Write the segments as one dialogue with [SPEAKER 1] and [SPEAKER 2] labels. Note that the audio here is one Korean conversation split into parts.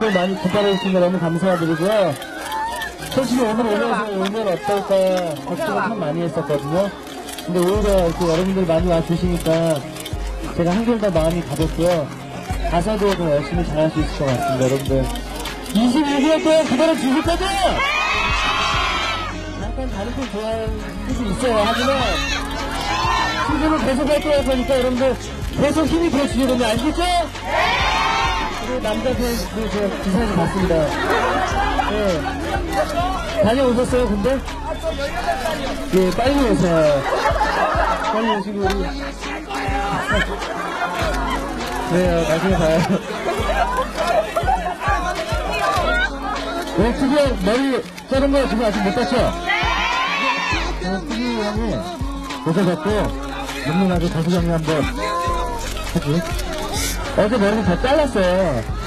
[SPEAKER 1] 여러분들 많이 기다려주시면 너무 감사드리고요. 솔직히 오늘 어떨까 걱정을 참 많이 했었거든요. 근데 오히려 이렇게 여러분들 많이 와주시니까 제가 한결 더 마음이 가볍고요. 가사도 더 열심히 잘할 수 있을 것 같습니다. 여러분들 22개월 동안 기다려주실 거죠? 약간 다른 편 좋아할 수도 있어요. 하지만 시즌을 계속 할 거야 보니까 여러분들 계속 힘이 더 주시거든요. 아시겠죠? 그리고 남자 팬도 제가 기사에서 봤습니다. 네. 다녀오셨어요, 근데? 예, 빨리 오세요. 빨리 오시고, 우리. 네, 나중에 봐요. 네, 특이한 머리 자른 거 지금 아직 못 봤죠? 특이 형이 오셔갖고, 눈누나도 가수 정리 한번 하지. 어제 머리를 다 잘랐어요.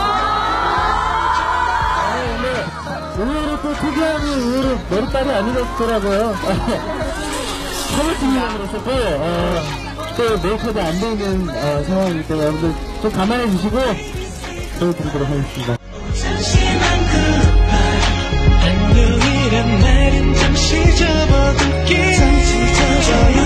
[SPEAKER 1] 의외로 또 특이함이 의외로 머리빨이 아니었더라고요. 사무팀이라고 그랬었고, 또 메이크업이 안 되는 상황이기 때문에 여러분들 좀 감안해 주시고 보여드리도록 하겠습니다. 안녕이란 말은 잠시 접어둘게.